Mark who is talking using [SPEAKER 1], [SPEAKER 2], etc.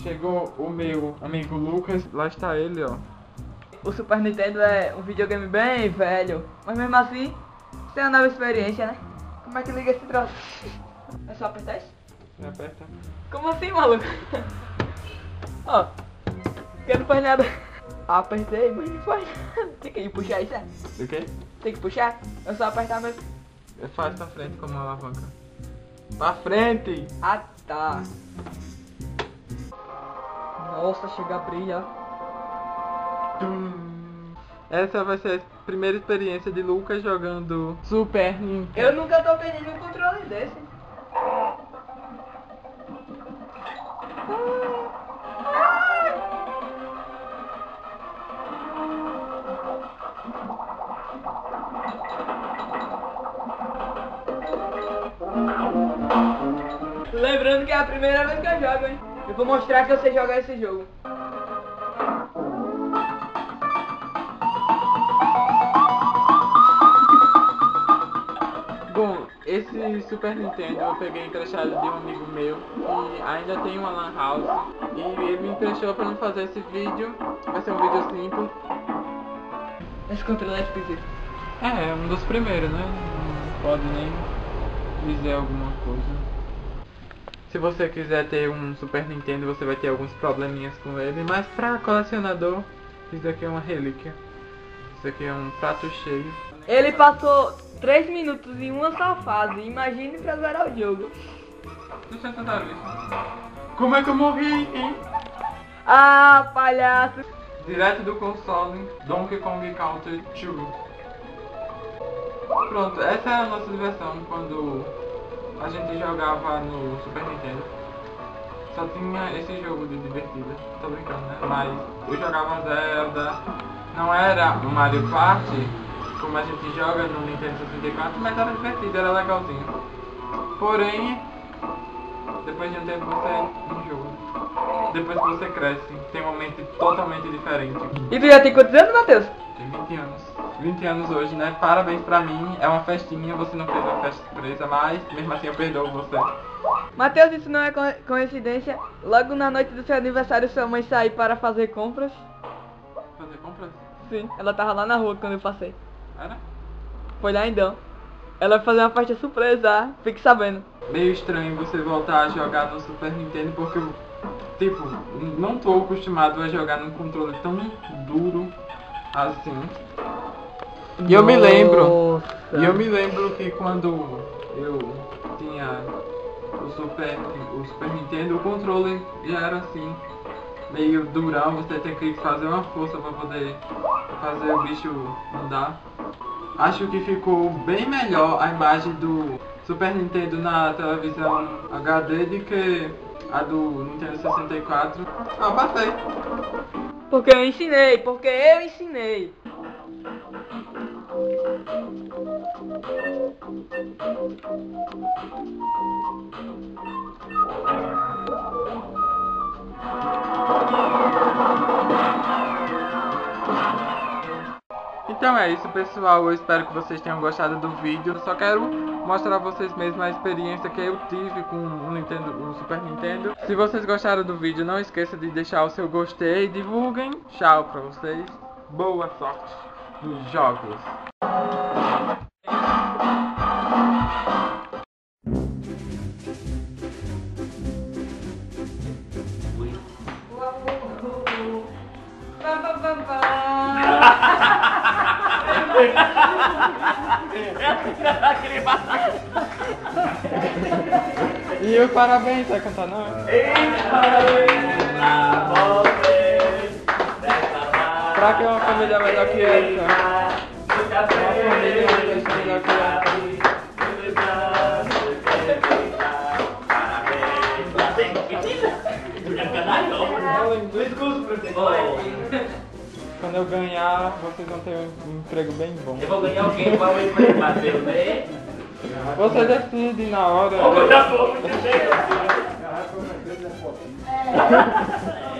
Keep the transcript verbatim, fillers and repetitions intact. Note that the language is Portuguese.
[SPEAKER 1] Chegou o meu amigo Lucas, lá está ele, ó.
[SPEAKER 2] O Super Nintendo é um videogame bem velho, mas mesmo assim, tem uma nova experiência, né? Como é que liga esse troço? É só apertar isso?
[SPEAKER 1] Você aperta.
[SPEAKER 2] Como assim, maluco? Ó, que não faz nada. Apertei, mas não faz nada. Tem que puxar isso, é?
[SPEAKER 1] O quê?
[SPEAKER 2] Tem que puxar? É só apertar mesmo.
[SPEAKER 1] É fácil pra frente como uma alavanca. Pra frente!
[SPEAKER 2] Ah, tá. Nossa, chega a brilhar.
[SPEAKER 1] Essa vai ser a primeira experiência de Lucas jogando Super Nintendo.
[SPEAKER 2] Eu nunca tô pedindo um controle desse. Lembrando que é a primeira vez que eu jogo, hein? Eu vou mostrar que eu sei jogar esse jogo.
[SPEAKER 1] Bom, esse Super Nintendo eu peguei emprestado de um amigo meu que ainda tem uma lan house e ele me emprestou pra não fazer esse vídeo. Vai ser um vídeo simples.
[SPEAKER 2] Esse controle é esquisito.
[SPEAKER 1] É, é um dos primeiros, né? Não pode nem dizer alguma coisa. Se você quiser ter um Super Nintendo, você vai ter alguns probleminhas com ele, mas pra colecionador, isso aqui é uma relíquia. Isso aqui é um prato cheio.
[SPEAKER 2] Ele passou três minutos em uma só fase. Imagine pra zerar o jogo.
[SPEAKER 1] Deixa eu tentar isso. Como é que eu morri, hein?
[SPEAKER 2] Ah, palhaço.
[SPEAKER 1] Direto do console Donkey Kong Country dois. Pronto, essa é a nossa diversão quando a gente jogava no Super Nintendo. Só tinha esse jogo de divertida. Tô brincando, né? Mas eu jogava Zelda. Não era o Mario Party como a gente joga no Nintendo sessenta e quatro, mas era divertido, era legalzinho. Porém, depois de um tempo você enjoa. Depois que você cresce, tem uma mente totalmente diferente.
[SPEAKER 2] E tu já tem quantos anos, Matheus?
[SPEAKER 1] Tem vinte anos. vinte anos hoje, né? Parabéns pra mim, é uma festinha, você não fez uma festa surpresa, mas mesmo assim eu perdoo você.
[SPEAKER 2] Matheus, isso não é co- coincidência. Logo na noite do seu aniversário, sua mãe saiu para fazer compras.
[SPEAKER 1] Fazer compras?
[SPEAKER 2] Sim, ela tava lá na rua quando eu passei.
[SPEAKER 1] Era?
[SPEAKER 2] Foi lá então. Ela vai fazer uma festa surpresa, fique sabendo.
[SPEAKER 1] Meio estranho você voltar a jogar no Super Nintendo porque eu, tipo, não tô acostumado a jogar num controle tão duro assim. E eu me lembro, e eu me lembro que quando eu tinha o Super, o Super Nintendo, o controle já era assim, meio durão, você tem que fazer uma força para poder fazer o bicho andar. Acho que ficou bem melhor a imagem do Super Nintendo na televisão H D do que a do Nintendo sessenta e quatro. Ah, passei.
[SPEAKER 2] Porque eu ensinei, porque eu ensinei.
[SPEAKER 1] Então é isso, pessoal, eu espero que vocês tenham gostado do vídeo. Eu só quero mostrar a vocês mesmo a experiência que eu tive com o, Nintendo, o Super Nintendo. Se vocês gostaram do vídeo, não esqueça de deixar o seu gostei, divulguem. Tchau pra vocês, boa sorte nos jogos.
[SPEAKER 2] Pam, pam, pam, pam.
[SPEAKER 1] E o parabéns, vai cantar não? Pra que uma família melhor que essa? Uma família melhor que essa. Quando eu ganhar, vocês vão ter um emprego bem bom.
[SPEAKER 3] Eu vou ganhar alguém igual ele bateu, né?
[SPEAKER 1] Você decide na hora.
[SPEAKER 3] Vou botar fogo,